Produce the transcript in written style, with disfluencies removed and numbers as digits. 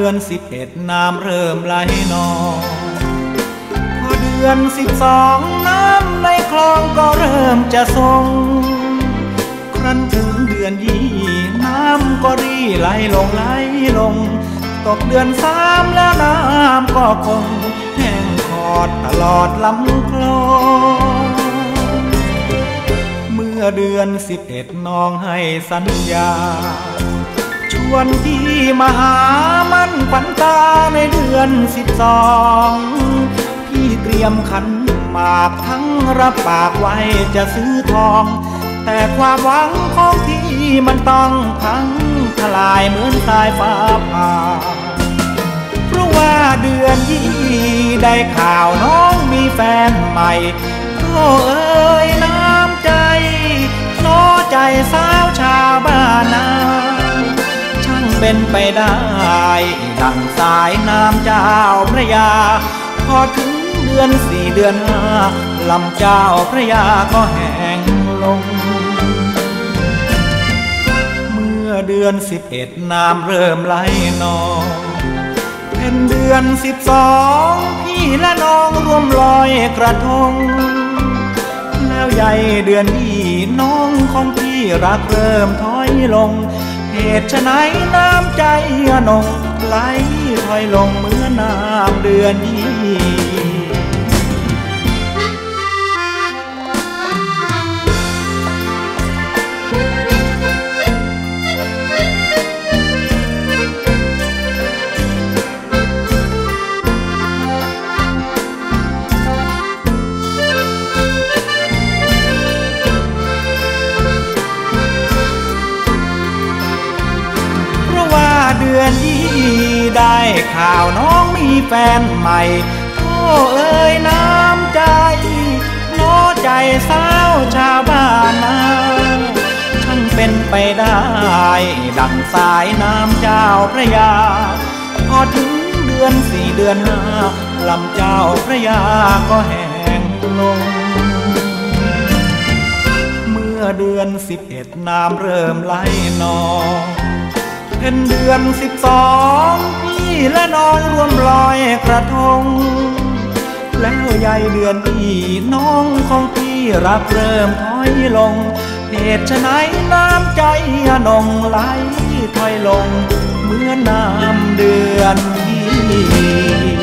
อน11น้ำเริ่มไหลนองพอเดือน12น้ำในคลองก็เริ่มจะทรงครั้นถึงเดือน20น้ำก็รีไหลลงตกเดือน3แล้วน้ำก็คงแห้งขอดตลอดลำคลองเมื่อเดือน11น้องให้สัญญาชวนพี่มาหามั่นขวัญตาในเดือน12พี่เตรียมขันหมากทั้งรับปากไว้จะซื้อทองแต่ความหวังของพี่มันต้องพังทลายเหมือนสายฟ้าผ่าเพราะว่าเดือน20ได้ข่าวน้องมีแฟนใหม่โอ้เอ๋ยน้ำใจน้อใจสาวชาวบ้านนาช่างเป็นไปได้ดังสายน้ำเจ้าพระยาพอถึงเดือน4เดือน5ลำเจ้าพระยาก็แห้งลงเมื่อเดือน11น้ำเริ่มไหลนองเป็นเดือน12พี่และน้องร่วมลอยกระทงแล้วใหญ่เดือนนี้น้องของพี่รักเริ่มถอยลงเหตุไฉนน้ำใจอนงไหลถอยลงเหมือนน้ำเดือนนี้เดือน20ได้ข่าวน้องมีแฟนใหม่โอ้เอ๋ยน้ำใจน้อใจสาวชาวบ้านนาช่างเป็นไปได้ดังสายน้ำเจ้าพระยาพอถึงเดือน4เดือน5ลำเจ้าพระยาก็แห้งลงเมื่อเดือน11น้ำเริ่มไหลนองเป็นเดือน12พี่และน้องร่วมลอยกระทงแล้วใหญ่เดือนที่น้องของพี่รักเริ่มถอยลงเหตุไฉนน้ำใจอนงไหลถอยลงเหมือนน้ำเดือนที่